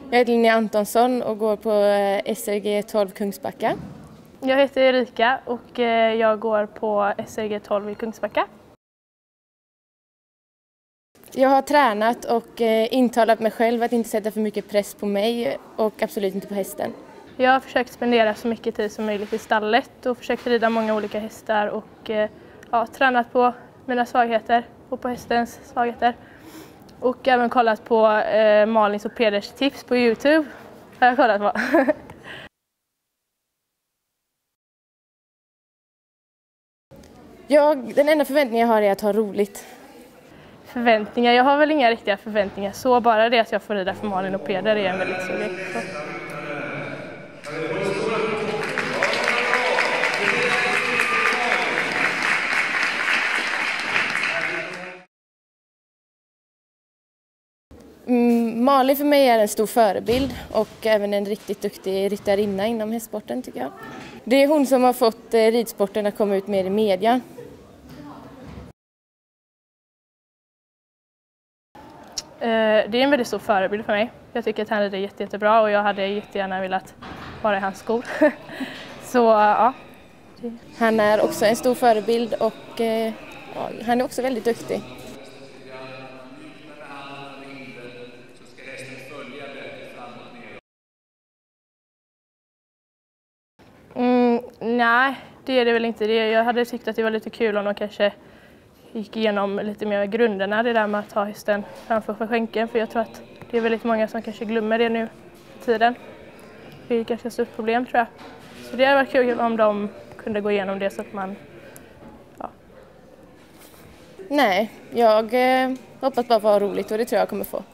Jag heter Linnea Antonsson och går på SRG 12 Kungsbacka. Jag heter Erika och jag går på SRG 12 i Kungsbacka. Jag har tränat och intalat mig själv att inte sätta för mycket press på mig och absolut inte på hästen. Jag har försökt spendera så mycket tid som möjligt i stallet och försökt rida många olika hästar och tränat på mina svagheter och på hästens svagheter. Och även kollat på Malins och Peders tips på YouTube. Har jag kollat på. Den enda förväntningen jag har är att ha roligt. Förväntningar? Jag har väl inga riktiga förväntningar. Så bara det att jag får rida för Malin och Peder är en väldigt stor grej. Malin för mig är en stor förebild och även en riktigt duktig ryttarinna inom hästsporten tycker jag. Det är hon som har fått ridsporten att komma ut mer i media. Det är en väldigt stor förebild för mig. Jag tycker att han är jättebra och jag hade jättegärna velat vara i hans skor. Så ja. Han är också en stor förebild och han är också väldigt duktig. Nej, det är det väl inte. Jag hade tyckt att det var lite kul om de kanske gick igenom lite mer grunderna, det där med att ha hästen framför skänken. För jag tror att det är väldigt många som kanske glömmer det nu i tiden. Det är ett ganska stort problem tror jag. Så det hade varit kul om de kunde gå igenom det så att man... Ja. Nej, jag hoppas bara få roligt och det tror jag kommer få.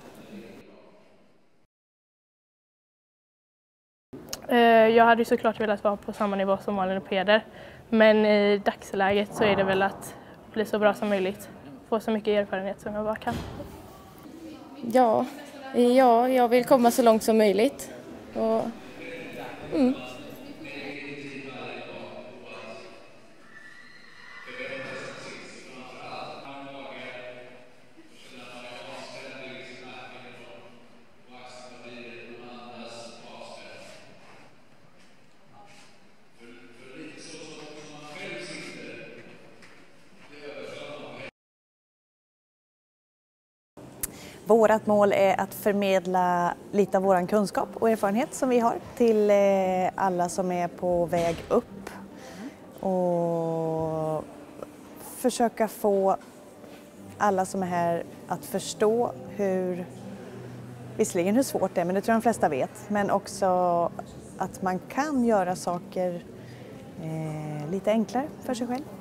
Jag hade ju såklart velat vara på samma nivå som Malin och Peder. Men i dagsläget så är det väl att bli så bra som möjligt. Få så mycket erfarenhet som jag bara kan. Ja, jag vill komma så långt som möjligt. Vårt mål är att förmedla lite av vår kunskap och erfarenhet som vi har till alla som är på väg upp. Och försöka få alla som är här att förstå visserligen hur svårt det är, men det tror jag de flesta vet. Men också att man kan göra saker lite enklare för sig själv.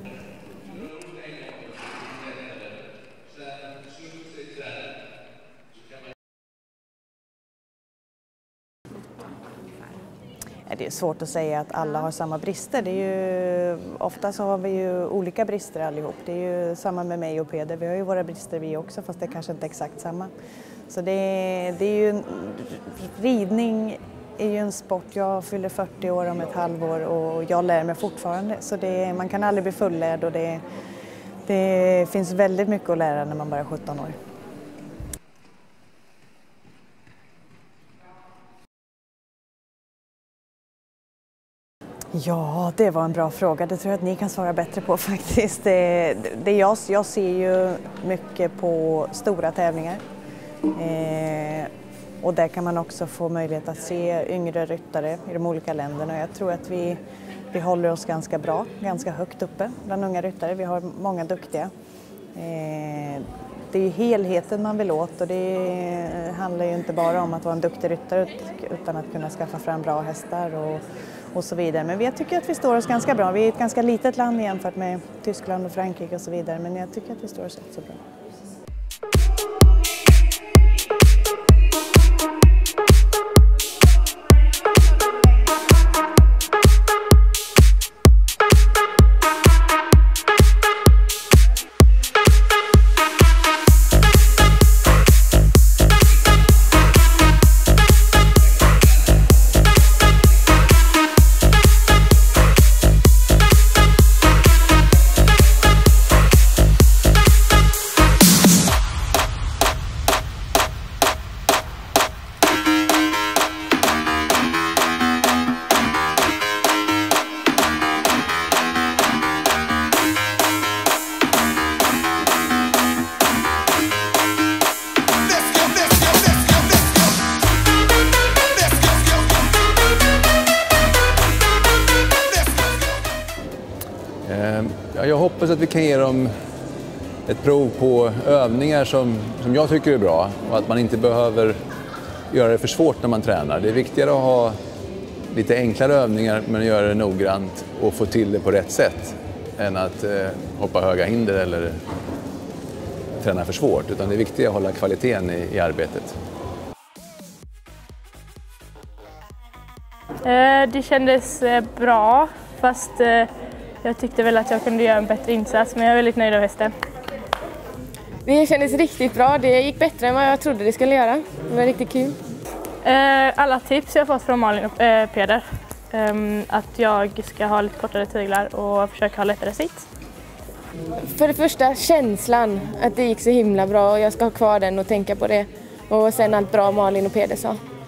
Det är svårt att säga att alla har samma brister. Ofta så har vi ju olika brister allihop. Det är ju samma med mig och Peder. Vi har ju våra brister vi också, fast det är kanske inte exakt samma. Så det är ju ridning är ju en sport. Jag fyller 40 år om ett halvår och jag lär mig fortfarande. Så man kan aldrig bli fullärd och det finns väldigt mycket att lära när man bara är 17 år. Ja, det var en bra fråga. Det tror jag att ni kan svara bättre på faktiskt. Jag ser ju mycket på stora tävlingar. Och där kan man också få möjlighet att se yngre ryttare i de olika länderna. Jag tror att vi håller oss ganska bra, ganska högt uppe bland unga ryttare. Vi har många duktiga. Det är ju helheten man vill åt och det handlar ju inte bara om att vara en duktig ryttare utan att kunna skaffa fram bra hästar och så vidare. Men jag tycker att vi står oss ganska bra. Vi är ett ganska litet land jämfört med Tyskland och Frankrike och så vidare. Men jag tycker att vi står oss rätt så bra. hoppas att vi kan ge dem ett prov på övningar som jag tycker är bra och att man inte behöver göra det för svårt när man tränar. Det är viktigare att ha lite enklare övningar men göra det noggrant och få till det på rätt sätt än att hoppa höga hinder eller träna för svårt. Utan det är viktigt att hålla kvaliteten i arbetet. Det kändes bra, fast jag tyckte väl att jag kunde göra en bättre insats, men jag är väldigt nöjd av hästen. Det kändes riktigt bra. Det gick bättre än vad jag trodde det skulle göra. Det var riktigt kul. Alla tips jag fått från Malin och Peder. Att jag ska ha lite kortare tyglar och försöka ha lättare sitt. För det första känslan att det gick så himla bra och jag ska ha kvar den och tänka på det. Och sen allt bra Malin och Peder sa.